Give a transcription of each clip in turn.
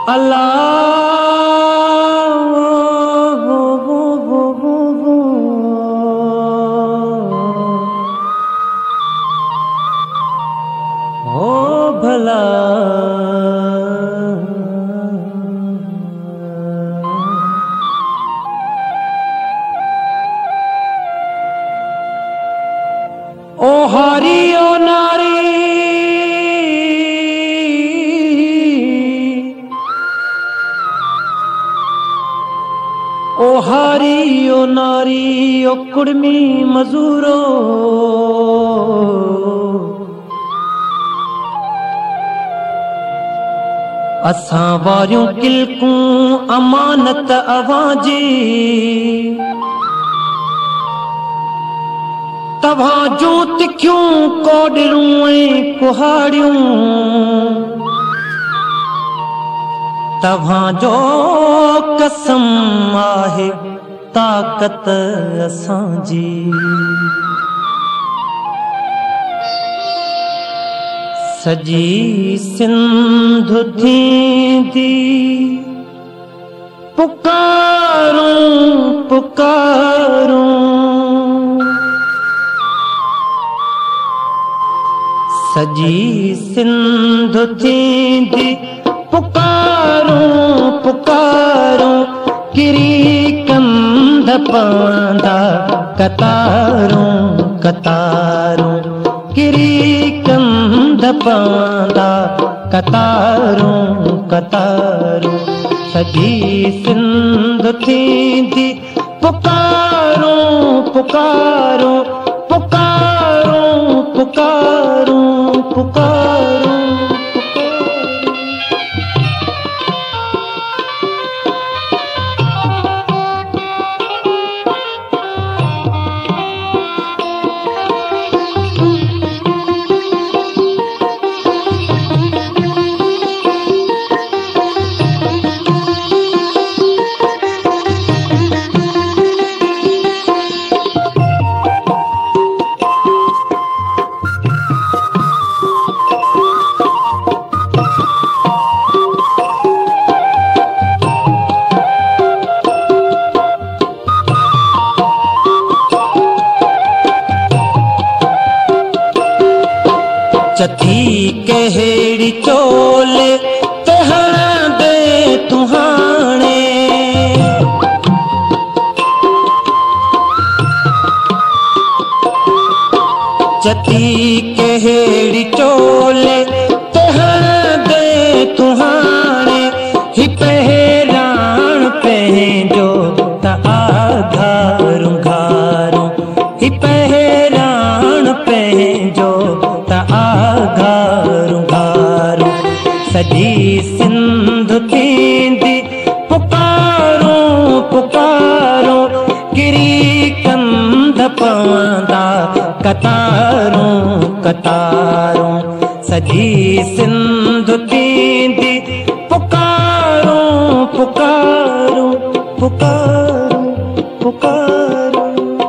भला ओ हरि ओ नारी ओ हरि ओ नारी ओ कुड़मी मजूरो असां वारियूं किलकूं अमानत अवांजी तव्हां जूं तिखियूं कोडरूं ऐं कुहाड़ियूं तव्हां जो कसम आहे ताक़त असांजी सजी सिंध थींदी पुकारूं पुकारूं सजी सिंध थींदी पुकारूं पुकारूं किरी कंध पवंदा कतारूं कतारूं किरी कंध पवंदा कतारूं कतारूं सजी सिंध थींदी पुकारूं पुकारूं पुकारूं पुकारूं पुकारूं चथी कहिड़ी चोले ते हणंदे तुहाणे चथी कहिड़ी चोले ते हणंदे तुहाणे ही पहिराण पंहिंजो त आघारूं घारूं ही पहिराण पंहिंजो आघारूं घारूं सजी सिंध थींदी पुकारूं पुकारूं किरी कंध पवंदा कतारूं कतारूं सजी सिंध थींदी पुकारूं पुकारूं पुकारूं पुकारूं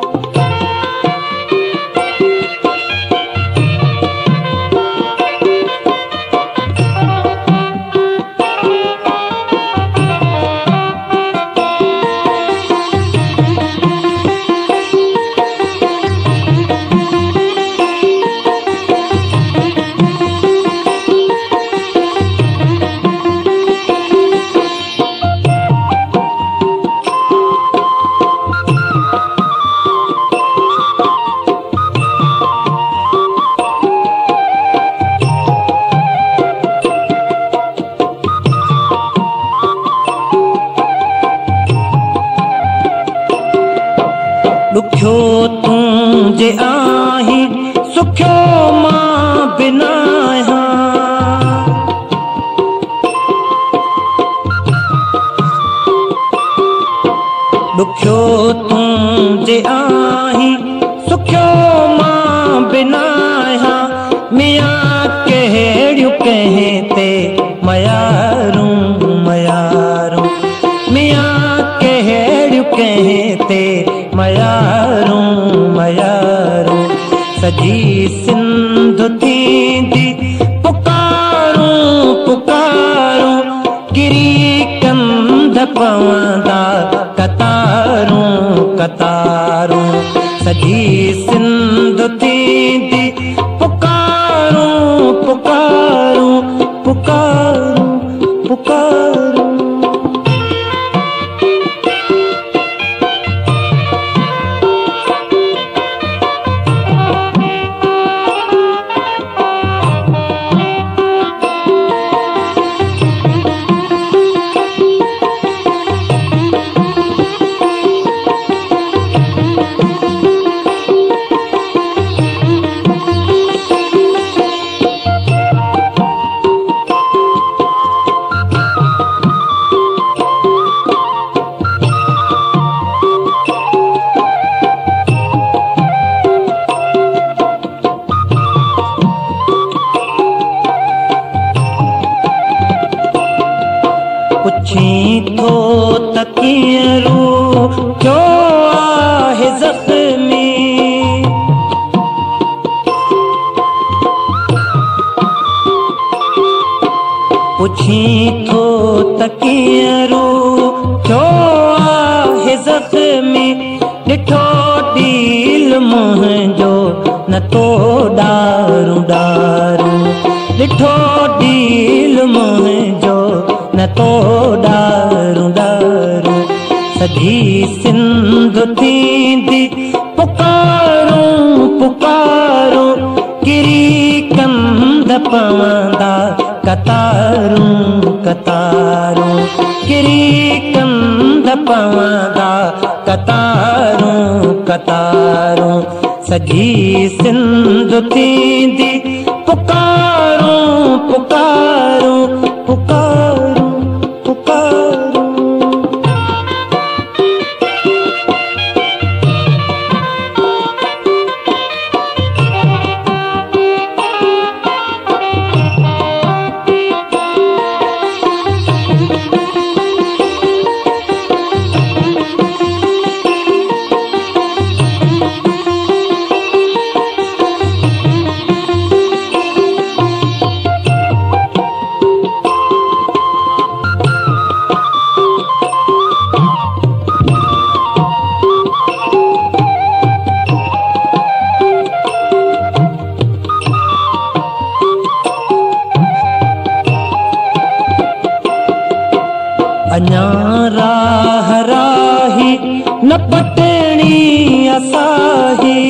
दुखियो तूं जे आहीं सुखियो मां बिना आहियां दुखियो तूं जे आहीं सुखियो मां बिना आहियां मियां कहिड़ियूं कंहिं ते मयारूं मयारूं मियां कहिड़ियूं कंहिं ते मयारूं मयारूं सजी सिंध थींदी पुकारूं पुकारूं किरी पवंदा कतारूं कतारूं सॼी सिंध थींदी पुकारूं पुकारूं पुकारूं पुकारूं। पुछी थो त कीअं रूह थियो आहे ज़ख़्मी, पुछी थो त कीअं रूह थियो आहे ज़ख़्मी। ॾिठो ॾील मुंहिंजो न तो ॾारूं ॾारूं, ॾिठो ॾील मुंहिंजो न तो ॾारूं ॾारूं सॼी सिंध थींदी पुकारूं पुकारूं। किरी कंद पवंदा कतारूं कतारूं, किरी कंद पवंदा कतारूं कतारूं सॼी सिंध थींदी पुकारूं पुकारूं पुकारूं पुकारूं। अञा राह राही न पटणी असाही,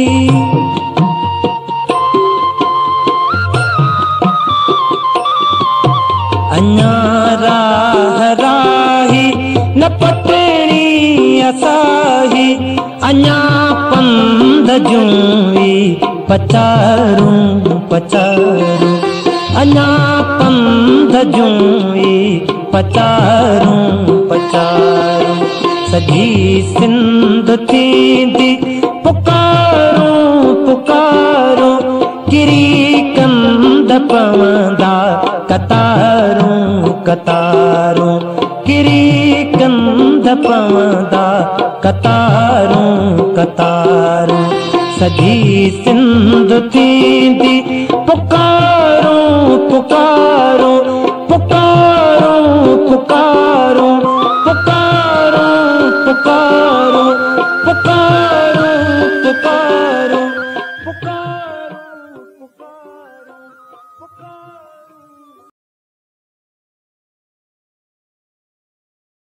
अञा राह राही न पटणी असाही। अञा पंध जूं पचारूं पचारूं, अञा पंध जूं पचारूं पचारूं सॼी सिंध थींदी पुकारूं पुकारूं। किरी कंद पवंदा कतारूं कतारूं, किरी कंद पवंदा कतारूं कतारूं सॼी सिंध थींदी पुकारूं पुकारूं।